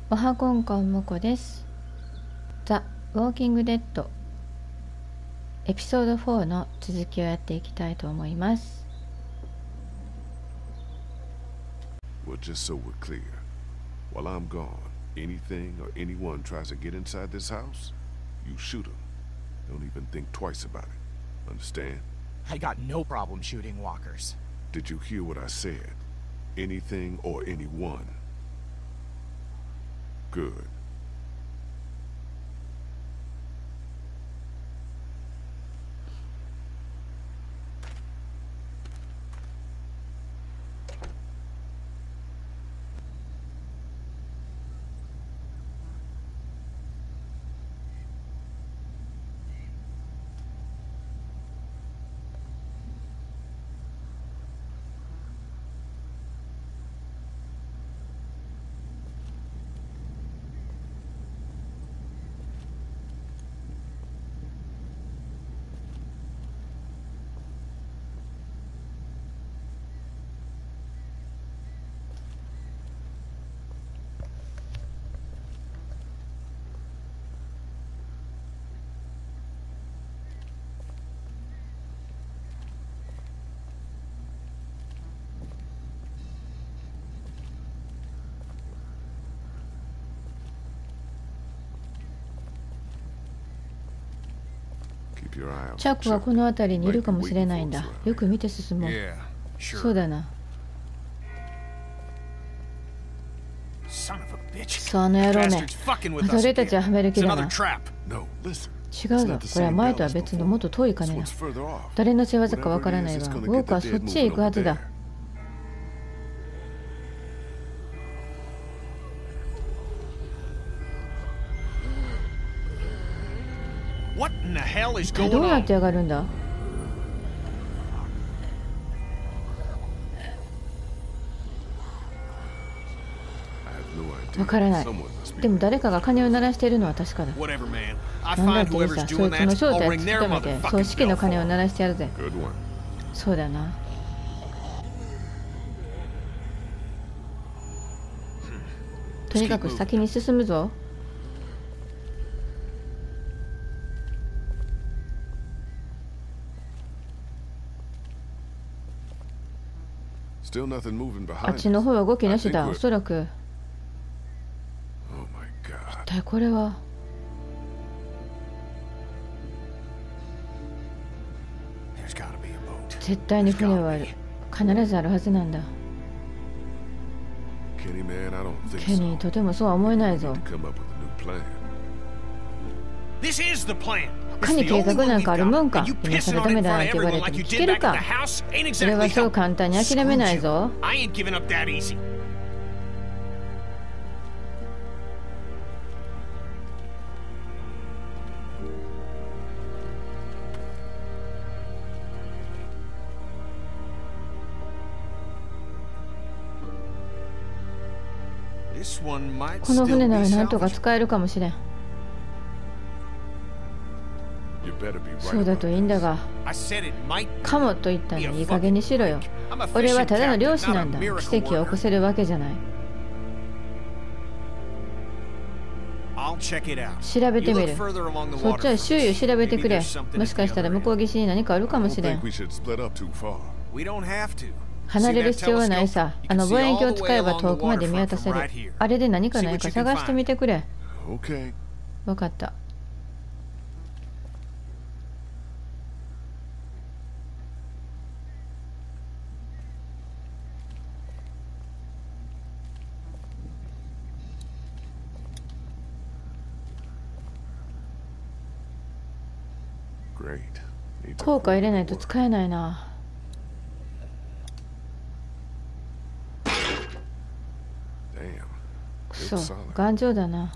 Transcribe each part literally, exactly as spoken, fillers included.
おはこんこんもこです。ザ・ウォーキングデッドエピソードフォーの続きをやっていきたいと思います。 Well, just so we're clear, while I'm gone, anything or anyone tries to get inside this house, you shoot them. Don't even think twice about it. Understand? I got no problem shooting walkers. Did you hear what I said? Anything or anyone. Good. Keep your eye out. チャックはこの辺りにいるかもしれないんだ。よく見て進もう。 Yeah, sure. そうだな。 Son of a bitch. そう、あの野郎め。 Bastard's fucking with us 俺たちは again. はめる It's 気だ another な。 trap. No, listen. 違うぞ。これは前とは別のもっと遠い金だ。 This one's further off. 誰の仕業かわからないが、ウォークはそっちへ行くはずだ。 What in the hell is ど going うなっ on? てやがるんだ。 I have no idea. わからない。 Someone must be. でも誰かが鐘を鳴らしているのは確かだ。 Whatever, man. I なんだ find っていい whoever's さ、そ doing いつの that, 正 I'll 体を ring 突き their 止めて、葬 motherfucking 式の鐘を bell. 鳴らしてやるぜ。 Good one. そうだな。 とにかく先に進むぞ。 Still nothing moving あっ behind ちの us. 方は動きなし I だ。 think お we're- そらく。 Oh my god. 一体これは。 There's gotta be a boat. 絶対に船はある。必ずあるはずなんだ。 Kenny, man, I don't think ケニー、 so. とてもそうは思えないぞ。 To come up with a new plan. This is the plan. 他に計画なんかあるもんか。今更ダメだなんて言われても聞けるか。それはそう簡単に諦めないぞ。 I ain't giving up that easy. この船ならなんとか使えるかもしれん。 You better be right そうだ about といいんだが、 I said it might かもと言ったのにいい加減にしろよ。俺はただの漁師なんだ。奇跡を起こせるわけじゃない。 I'll check it out. 調べてみ You る。 look further along the そっ water ちは周囲を first. 調べてく Maybe れ。 there's something もしかしたら at the 向こう岸に何かあるか I も don't しれ think ん。 we should split up too far. We don't have to. 離れる必要はないさ。あの望遠鏡を使えば遠くまで見渡せる。あれで何かないか探してみてくれ。 Okay. わかった。 Great. Needs a 効果入れないと work. 使えないな。 Damn. くそ It's solid. 頑丈だな。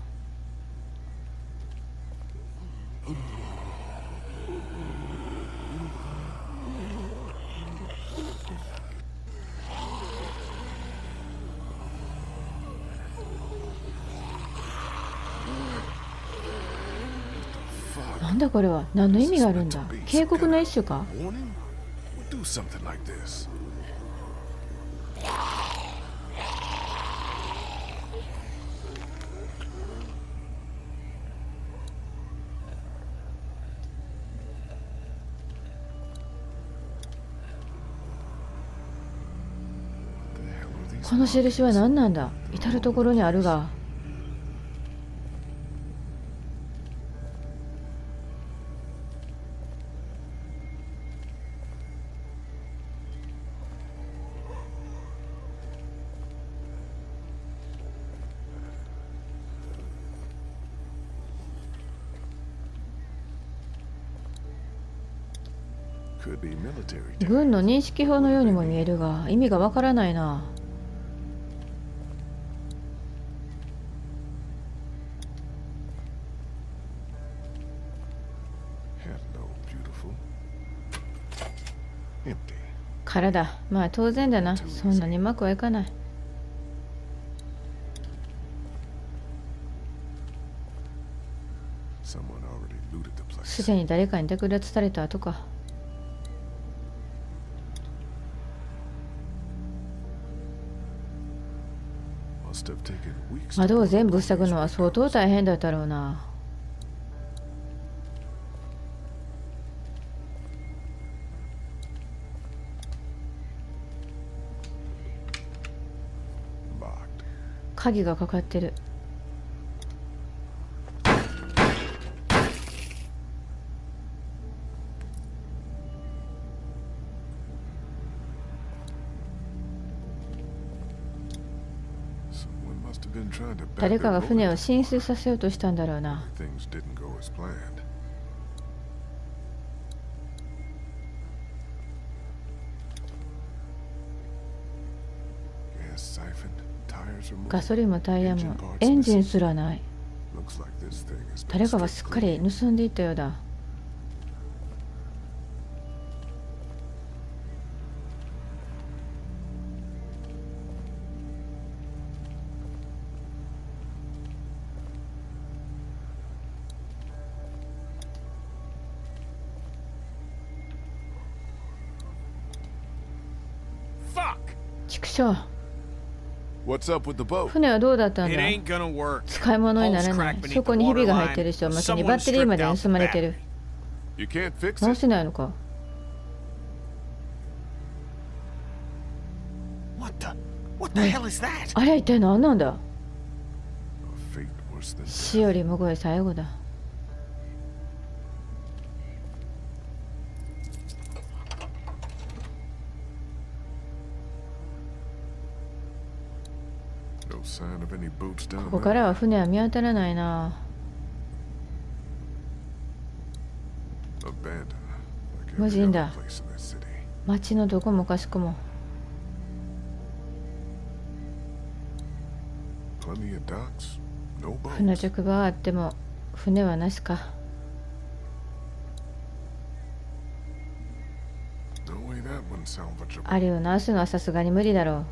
なんだこれは。何の意味があるんだ。警告の一種か。 Warning? We'll do something like this. この印は何なんだ。至る所にあるが。軍の認識表のようにも見えるが、意味がわからないな。空だ。まあ当然だな。そんなにうまくはいかない。すでに誰かに略奪された後か。窓を全部塞ぐのは相当大変だったろうな。鍵がかかってる。誰かが船を浸水させようとしたんだろうな。ガソリンもタイヤもエンジンすらない。誰かがすっかり盗んでいったようだ。畜生。船はどうだったんだ。使い物にならない。そこにひびが入ってるし、おまけにバッテリーまで盗まれてる。直せないのか。あれは一体何なんだ。死よりもごい最後だ。ここからは船は見当たらないな。無人だ。街のどこもかしこも。船着場はあっても船はなしか。あれを直すのはさすがに無理だろう。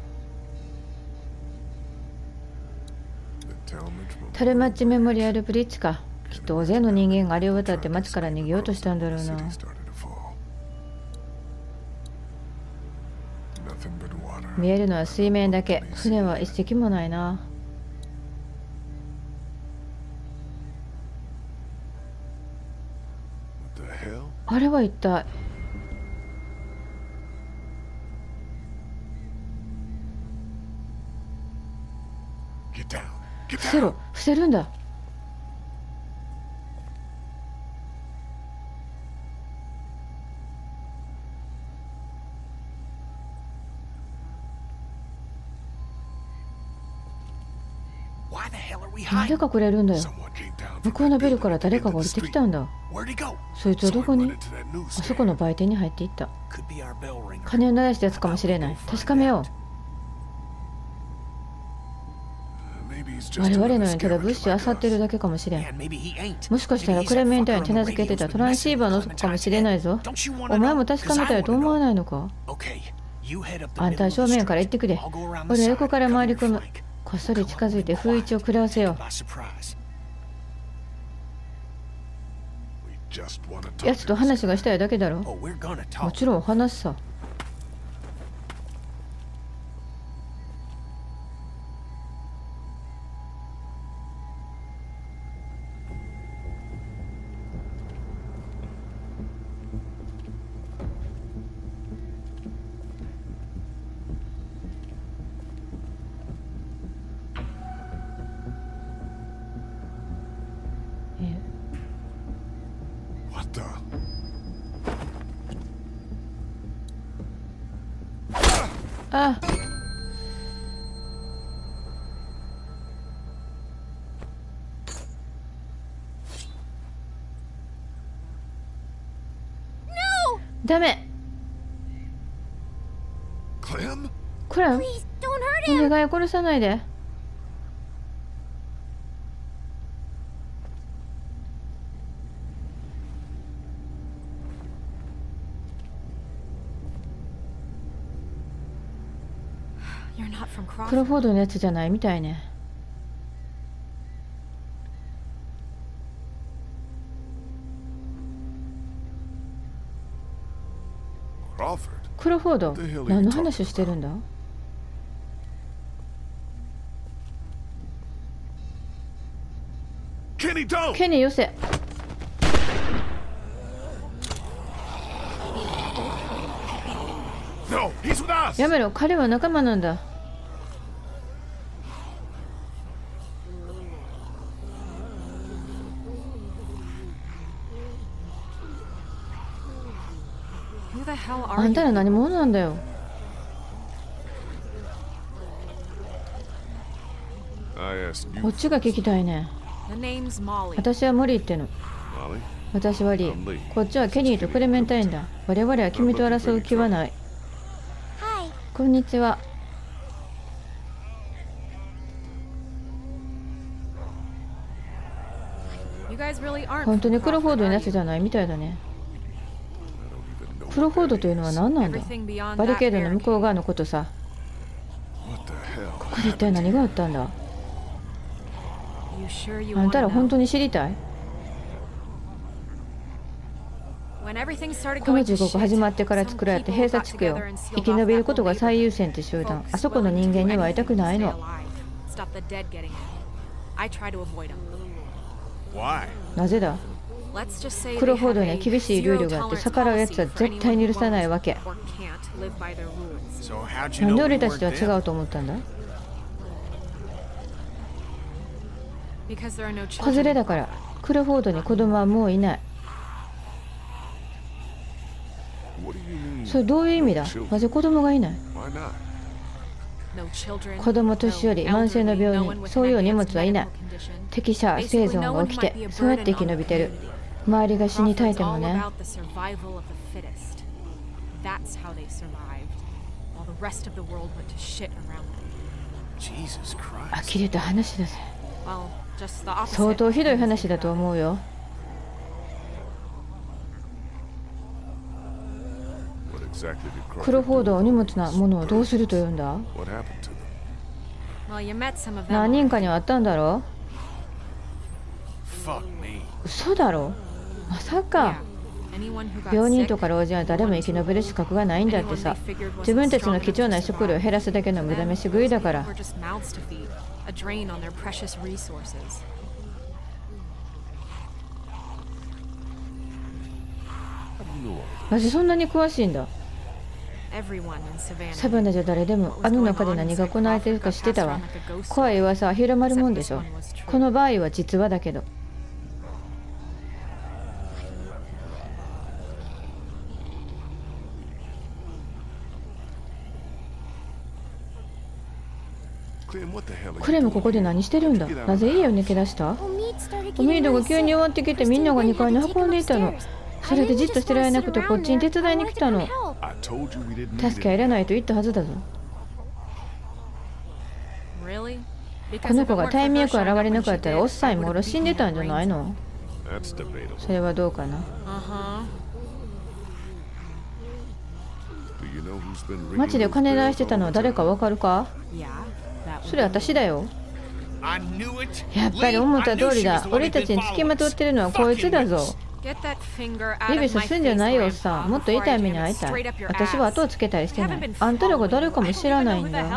タルマッチメモリアルブリッジか。きっと大勢の人間があれを渡って町から逃げようとしたんだろうな。見えるのは水面だけ。船は一隻もないな。あれは一体。伏せろ。伏せるんだ。なんで隠れるんだよ。向こうのビルから誰かが降りてきたんだ。そいつはどこに。あそこの売店に入っていった。金を鳴らしたやつかもしれない。確かめよう。我々のようにただ物資を漁っているだけかもしれん。もしかしたらクレメンタインに手なずけてたトランシーバーの男かもしれないぞ。お前も確かめたいと思わないのか。あんたは正面から行ってくれ。俺は横から回り込む。こっそり近づいて不意打ちを食らわせよう。やつと話がしたいだけだろ。もちろん話すさ。 あ、ダメ。クレム、お願い殺さないで。クロフォードのやつじゃないみたいね。クロフォード、何の話をしてるんだ？ケニーよせ。やめろ、彼は仲間なんだ。あんたら何者なんだよ。こっちが聞きたいね。私はモリーっての。私はリー。こっちはケニーとクレメンタインだ。我々は君と争う気はない。こんにちは。本当にクロフォードのやつじゃないみたいだね。クロフォードというのは何なんだ？バリケードの向こう側のことさ。ここで一体何があったんだ？あんたら本当に知りたい？この地獄始まってから作られた閉鎖地区よ。生き延びることが最優先って集団。あそこの人間には会いたくないの。なぜだ？クロフォードには厳しいルールがあって逆らうやつは絶対に許さないわけ。なんで俺たちとは違うと思ったんだ？子連れだから。クロフォードに子供はもういない。それどういう意味だ？なぜ子供がいない？子供、年寄り、慢性の病人、そういう荷物はいない。適者生存が起きて、そうやって生き延びてる。周りが死に絶えてもね。呆れた話だぜ。相当ひどい話だと思うよ。クロフォードはお荷物なものをどうするというんだ？何人かにはあったんだろう？嘘だろ？まさか。病人とか老人は誰も生き延びる資格がないんだってさ。自分たちの貴重な食料を減らすだけの無駄飯食いだから。なぜそんなに詳しいんだ？サバナじゃ誰でもあの中で何が行われているか知ってたわ。怖い噂は広まるもんでしょ。この場合は実話だけど。クレムここで何してるんだ？なぜ家を抜け出した？おミードが急に終わってきてみんながにかいに運んでいたの。それでじっとしてられなくてこっちに手伝いに来たの。助けはいらないと言ったはずだぞ。この子がタイミングよく現れなかったらおっさんもおろ死んでたんじゃないの？それはどうかな。街で金出してたのは誰かわかるか？それ私だよ。やっぱり思った通りだ。俺たちに付きまとってるのはこいつだぞ。指さすんじゃないよおっさん。もっと痛い目に遭いたい。私は後をつけたりしてない。あんたらが誰かも知らないんだ。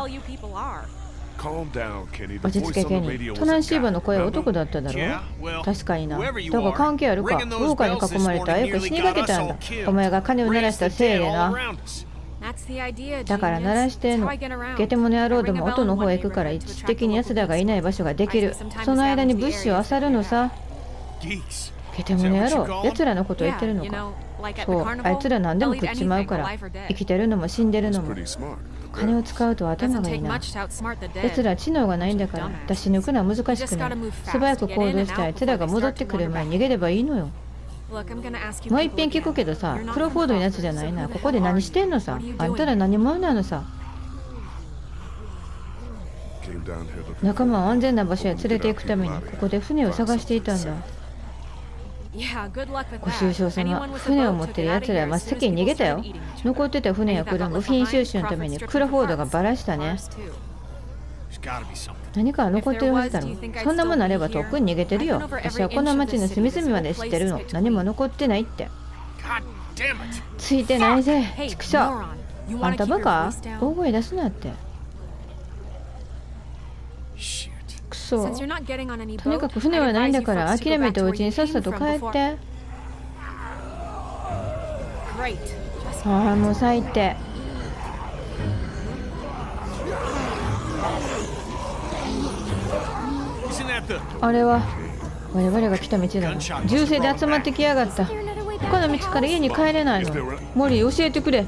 落ち着けケニー。トランシーバーの声は男だっただろ？確かにな。だが関係あるか？ウォーカーに囲まれたあやこ死にかけたんだ。お前が金を鳴らしたせいでな。だから鳴らしてんの。ゲテモノ野郎ども音の方へ行くから一時的に奴らがいない場所ができる。その間に物資を漁るのさ。ゲテモノ野郎、奴らのこと言ってるのか？そう、あいつら何でも食っちまうから。生きてるのも死んでるのも。 金を使うと頭がいいな。奴ら知能がないんだから出し抜くのは難しくない。素早く行動した奴らが戻ってくる前に逃げればいいのよ。もう一遍聞くけどさ、クロフォードのやつじゃないな。ここで何してんのさ。あんたら何者なのさ。仲間を安全な場所へ連れて行くためにここで船を探していたんだ。ご愁傷様。船を持ってる奴らは真っ先に逃げたよ。残ってた船や車部品収集のためにクロフォードがバラしたね。何か残ってるはずだろ。そんなものあればとっくに逃げてるよ。私はこの町の隅々まで知ってるの。何も残ってないって。ついてないぜ、畜生。あんたバカ？大声出すなって。くそ。とにかく船はないんだから諦めてお家にさっさと帰って。ああ、もう最低。あれは我々が来た道だな。銃声で集まってきやがった。他の道から家に帰れないの。モリー、教えてくれ。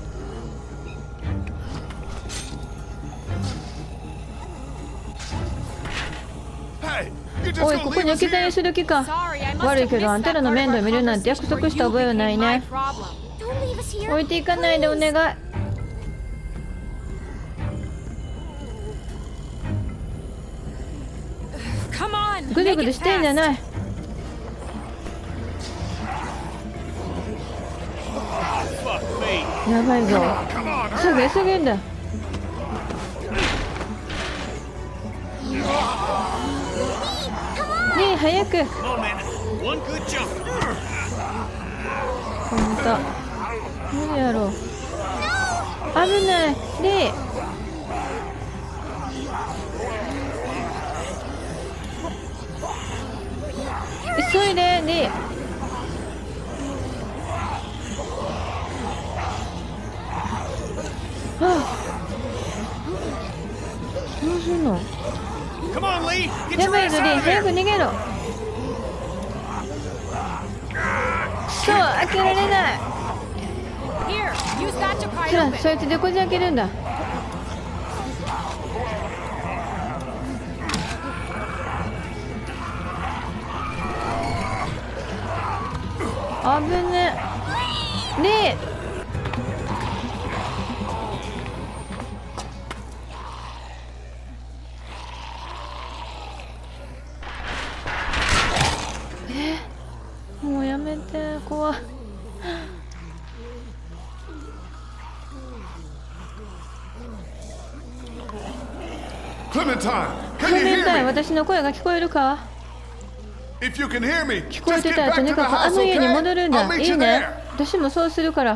おい、ここに置き去りにする気か。悪いけどあんたらの面倒見るなんて約束した覚えはないね。置いていかないでお願い。ぐずぐずしてんじゃない。やばいぞ。急げ急げんだ。ねえ、早く。ほんと無理やろ。危ない。で急いでね。ああ、どうすんの。やばいぞリー、早く逃げろ。そう、開けられない。ほら、そいつでこじ開けるんだ。危ねえ。ねえ。え、もうやめて、怖い。 クレメンタイン、 クレメンタイン、私の声が聞こえるか？聞こえてたらとにかくあの家に戻るんだ。いいね。私もそうするから。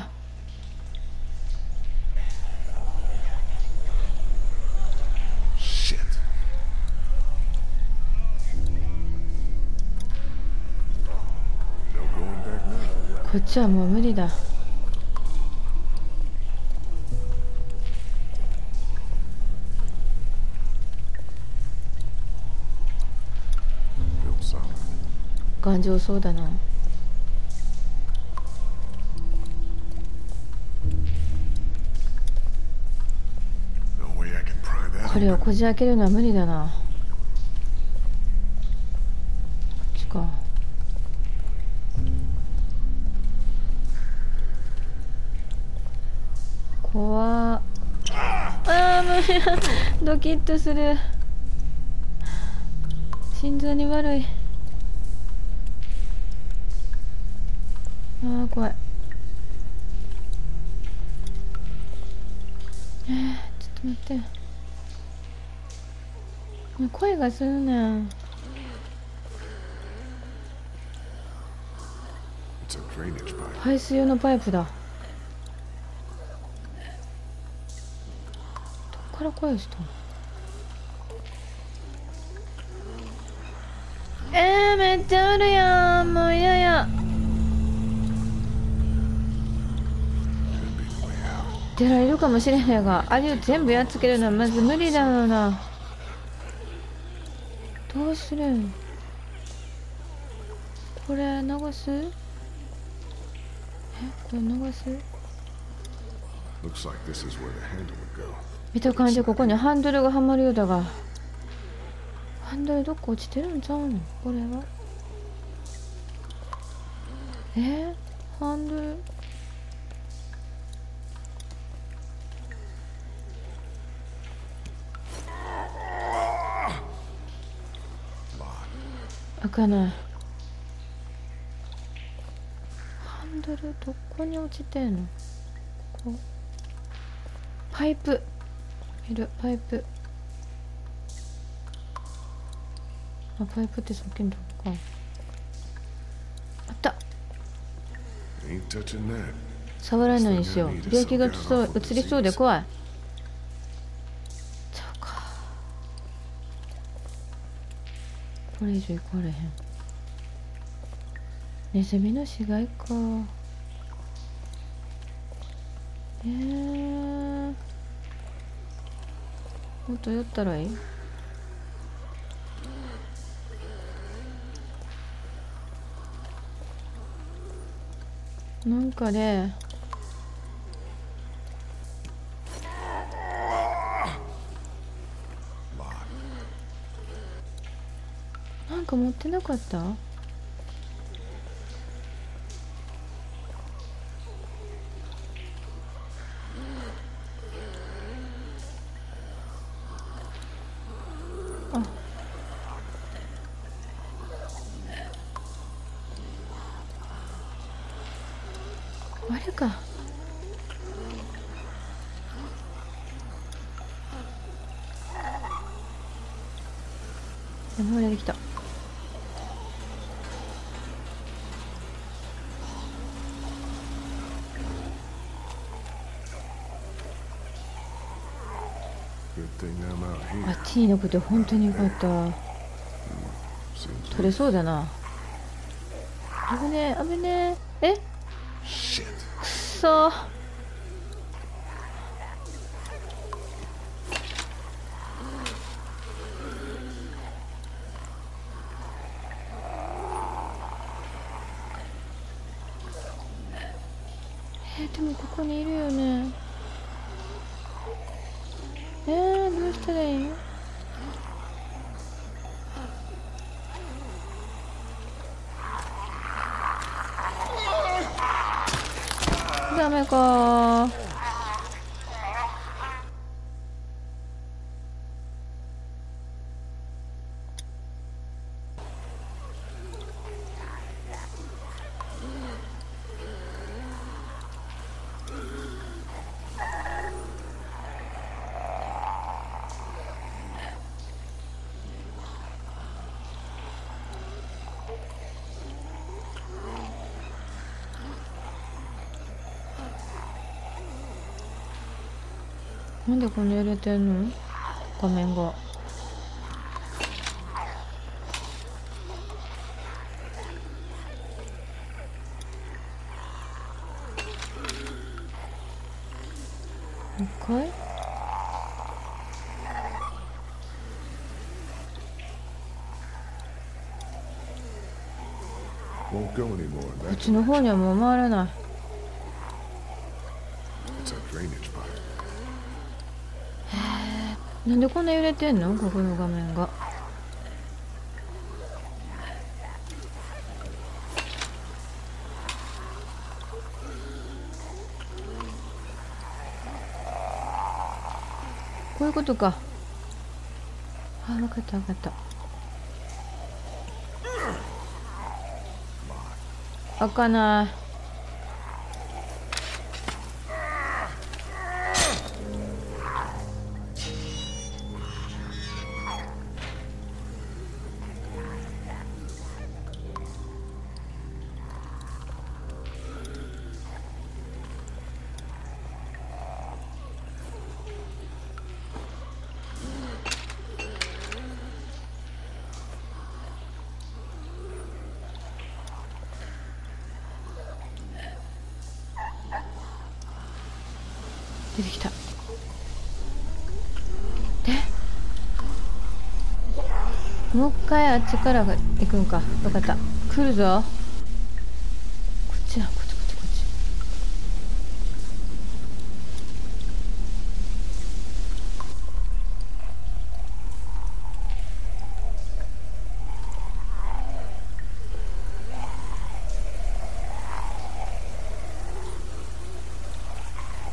こっちはもう無理だ。頑丈そうだな。これをこじ開けるのは無理だな。こっちか。怖っ。ああ、無理だ。ドキッとする。心臓に悪い。ああ、怖い。えー、ちょっと待って。声がするね。排水用のパイプだ。どっから声したの？えー、めっちゃあるやん。もう嫌や。出られるかもしれないが、あれを全部やっつけるのはまず無理だろうな。どうするん？これ流す？え、これ流す？ 見た感じここにハンドルがはまるようだが、ハンドルどっか落ちてるんちゃうのこれは。えー、ハンドル開かない。ハンドルどこに落ちてんの。ここパイプいる。パイプ、あ、パイプってさっきのとこか。あった。触らないようにしよう。病気がうつそう、うつりそうで怖い。ちゃうか。これ以上行かれへん。ネズミの死骸か。えー、もっと寄ったらいい。なんかね、なんか持ってなかった？あ、あれか。山までできた。あっちにいなくて本当によかった。取れそうだな。危ねえ危ねえ。え、くっそー。えー、でもここにいるよね。えー、どうしたらいい？ダメかー。なんでこんな揺れてんの？画面が。もう一回？こっちの方にはもう回らない。なんでこんな揺れてんの？ここの画面が。こういうことか。あ、分かった分かった。開かない。出てきた。でもう一回あっちからが行くんか。分かった。来るぞ。こっちや、こっちこっちこっち。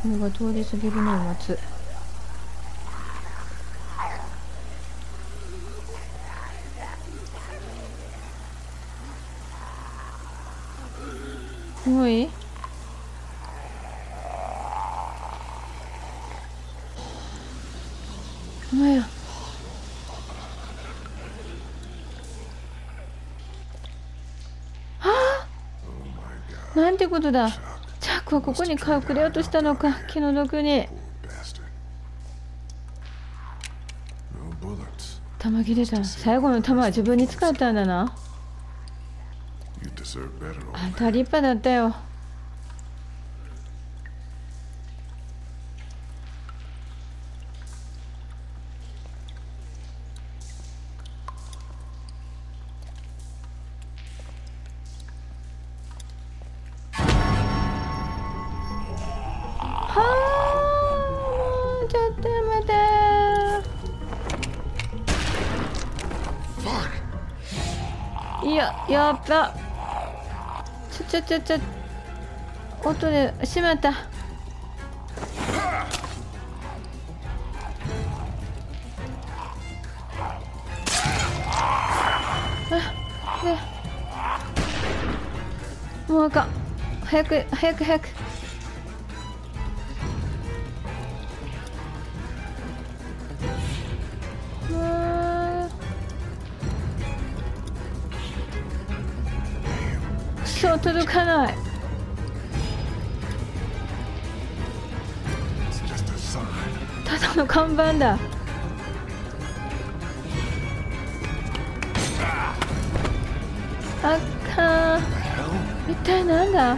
雲が通り過ぎるのを待つ。もういい？お前や。はあ、なんてことだ。チャックはここに隠れようとしたのか、気の毒に。弾切れた。最後の弾は自分に使ったんだな。あんた立派だったよ。いや、やっば。ちょちょちょちょ。音でしまった。あ、で。もうあかん。早く早く早く。そう、届かない。ただの看板だ。あかん。一体なんだ。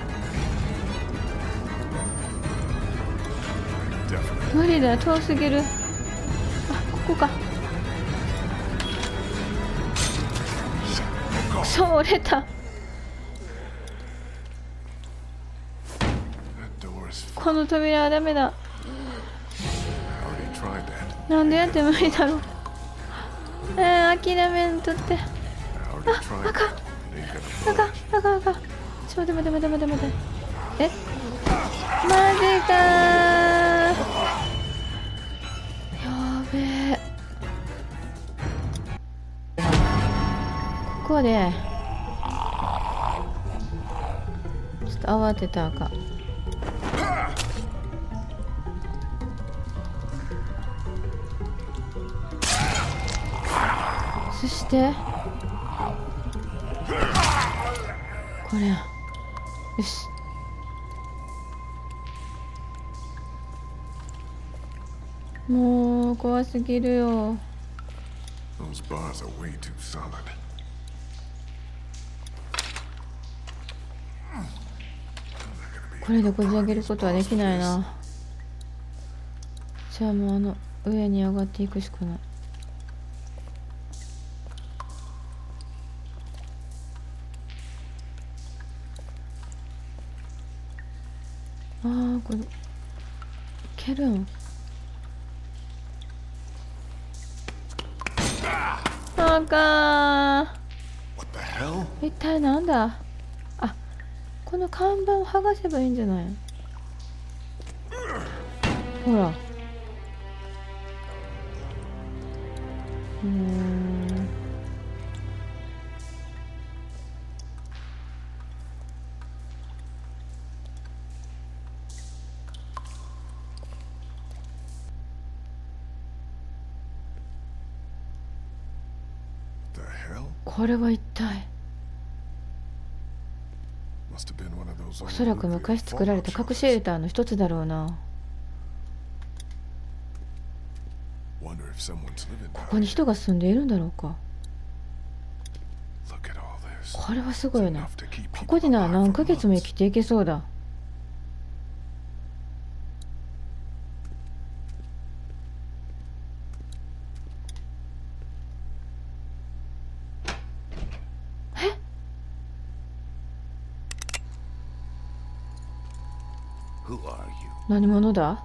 無理だ、遠すぎる。あ、ここか。そう、折れた。この扉はダメだ。なんでやって無理だろう。えー、諦めんとって。あ、あかん。あかん、あかん、あかん。ちょっと待って待って待って待って待って。え、マジかー。やべえ。ここでちょっと慌てたらあかん。そしてこれ、よし。もう怖すぎるよ。これでこじ開けることはできないな。じゃあもうあの上に上がっていくしかない。ああ、これいけるん。あかん。一体なんだ。あ、この看板を剥がせばいいんじゃない。ほら。うーん。これは一体。おそらく昔作られた核シェルターの一つだろうな。ここに人が住んでいるんだろうか。これはすごいな。ここでなら何ヶ月も生きていけそうだ。何者だ。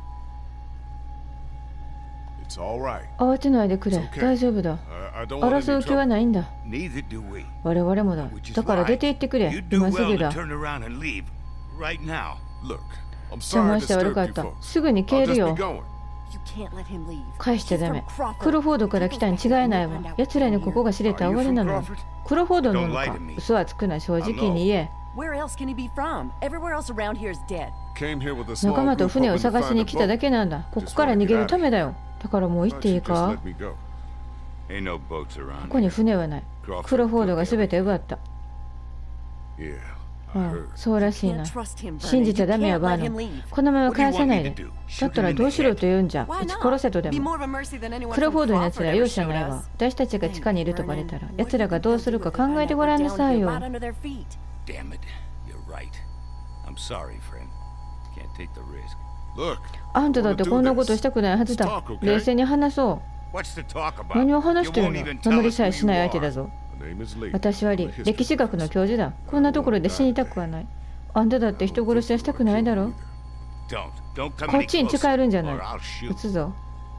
慌てないでくれ。大丈夫だ。争う気はないんだ。我々もだ。だから出て行ってくれ。今すぐだ。 邪魔して悪かった。すぐに消えるよ。返しちゃダメ。クロフォードから来たに違いないわ。奴らにここが知れたら終わりなの。クロフォードなのか。嘘はつくな、正直に言え。仲間と船を探しに来ただけなんだ。ここから逃げるためだよ。だからもう行っていいか。ここに船はない。クロフォードが全て奪った。ああ、そうらしいな。信じちゃダメよ、バーノン。このまま返さないで。だったらどうしろと言うんじゃ。撃ち殺せとでも。クロフォードのやつら容赦ないわ。私たちが地下にいるとバレたら、やつらがどうするか考えてごらんなさいよ。あんただってこんなことしたくないはずだ。冷静に話そう。何を話してるの。名乗りさえしない相手だぞ。私はリ、歴史学の教授だ。こんなところで死にたくはない。あんただって人殺しはしたくないだろ。こっちに近寄るんじゃない。撃つぞ。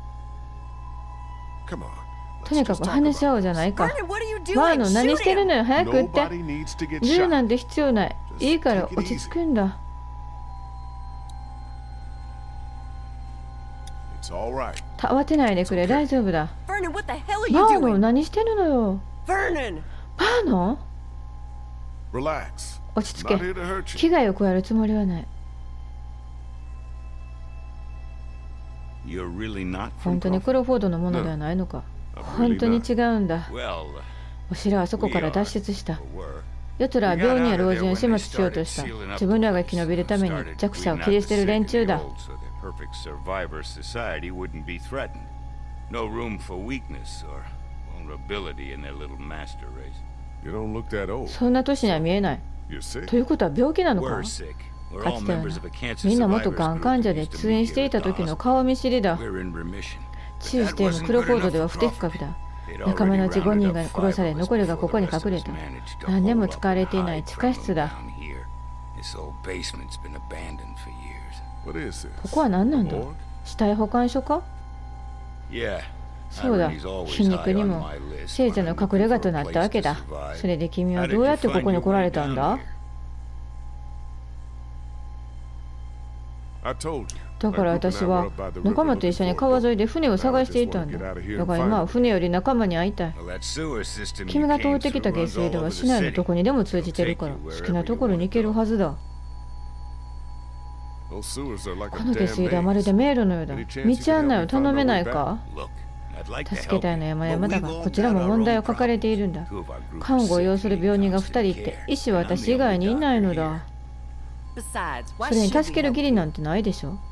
とにかく話し合おうじゃないか。バーノン、何してるのよ。早く撃って。銃なんて必要ない。いいから落ち着くんだ。慌てないでくれ。大丈夫だ。バーノン、何してるのよ。バーノン、落ち着け。危害を加えるつもりはない。本当にクロフォードのものではないのか。本当に違うんだ。おしらはそこから脱出した。奴らは病人や老人を始末しようとした。自分らが生き延びるために弱者を切り捨てる連中だ。そんな年には見えない。ということは病気なのか。かつてはな、みんな元がん患者で通院していた時の顔見知りだ。治癒しているクロフォードでは不適格だ。仲間のうちごにんが殺され、残りがここに隠れた。何年も使われていない地下室だ。ここは何なんだ。死体保管所か。そうだ、皮肉にも聖者の隠れ家となったわけだ。それで君はどうやってここに来られたんだ。だから私は仲間と一緒に川沿いで船を探していたんだ。だから今は船より仲間に会いたい。君が通ってきた下水道は市内のどこにでも通じてるから、好きなところに行けるはずだ。この下水道はまるで迷路のようだ。道案内を頼めないか。助けたいの山々だが、こちらも問題を抱えているんだ。看護を要する病人がふたりいて、医師は私以外にいないのだ。それに助ける義理なんてないでしょ。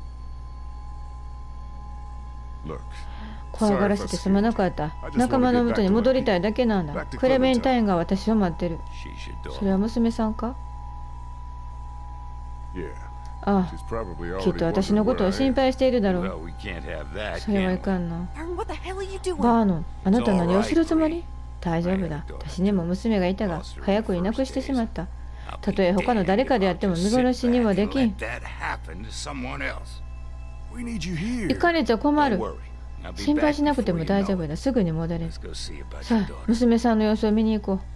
怖がらせてすまなかった。仲間のもとに戻りたいだけなんだ。クレメンタインが私を待ってる。それは娘さんか。ああ、きっと私のことを心配しているだろう。それはいかんな。バーノン、あなた何をするつもり。大丈夫だ。私にも娘がいたが、早くいなくしてしまった。たとえ他の誰かであっても見殺しにはできん。行かれちゃ困る。心配しなくても大丈夫だ。すぐに戻れる。さあ、娘さんの様子を見に行こう。